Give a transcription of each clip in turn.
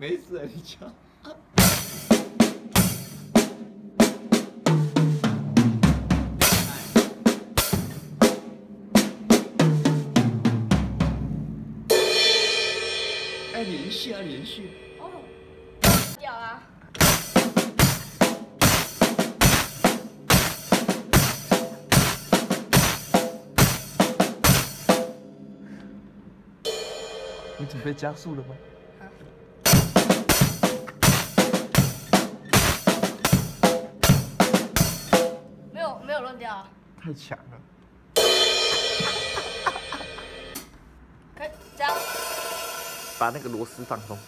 没事了，你敲。哎，连续啊，连续。 哦，屌啊！ 你准备加速了吗？ 没有乱掉啊。 太强了。 可以这样。 把那个螺丝放松。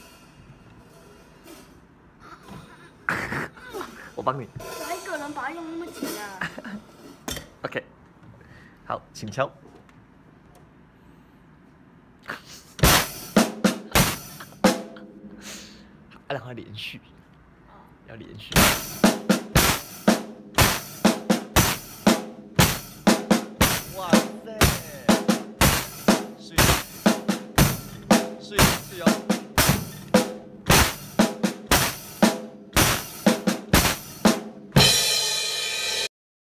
我帮你。 哪一个人把它用那么紧啊？ OK， 好，请敲。让它连续，要连续。